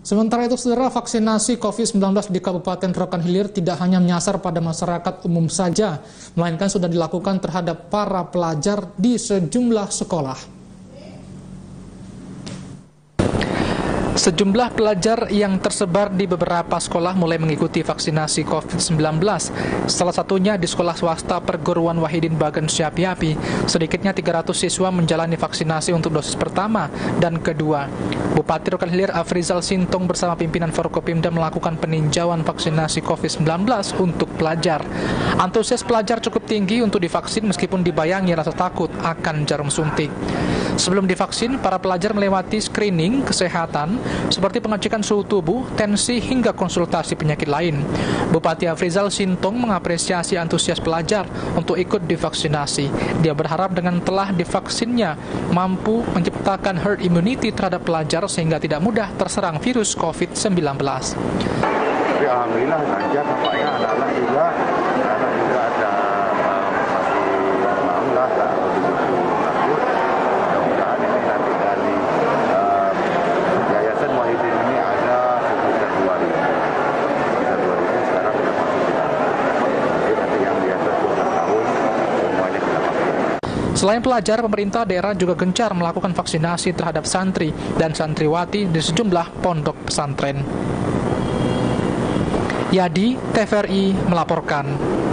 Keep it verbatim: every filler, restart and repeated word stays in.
Sementara itu, saudara, vaksinasi covid sembilan belas di Kabupaten Rokan Hilir tidak hanya menyasar pada masyarakat umum saja, melainkan sudah dilakukan terhadap para pelajar di sejumlah sekolah. Sejumlah pelajar yang tersebar di beberapa sekolah mulai mengikuti vaksinasi covid sembilan belas. Salah satunya di sekolah swasta Perguruan Wahidin Bagan Syapiapi. Sedikitnya tiga ratus siswa menjalani vaksinasi untuk dosis pertama dan kedua. Bupati Rokan Hilir Afrizal Sintong bersama pimpinan Forkopimda melakukan peninjauan vaksinasi covid sembilan belas untuk pelajar. Antusias pelajar cukup tinggi untuk divaksin meskipun dibayangi rasa takut akan jarum suntik. Sebelum divaksin, para pelajar melewati screening kesehatan seperti pengecekan suhu tubuh, tensi, hingga konsultasi penyakit lain. Bupati Afrizal Sintong mengapresiasi antusias pelajar untuk ikut divaksinasi. Dia berharap dengan telah divaksinnya mampu menciptakan herd immunity terhadap pelajar sehingga tidak mudah terserang virus covid sembilan belas. Tapi alhamdulillah lancar nampaknya anak-anak juga, anak juga ada uh, masih mau lah kalau begitu takut. Mudah-mudahan ini nanti dari uh, Yayasan Wahidin ini ada sekitar dua ribu. Sekitar dua ribu sekarang sudah masuk kita. Jadi nanti yang biasa dua belas tahun semuanya kita pakai. Selain pelajar, pemerintah daerah juga gencar melakukan vaksinasi terhadap santri dan santriwati di sejumlah pondok pesantren. Yadi, T V R I melaporkan.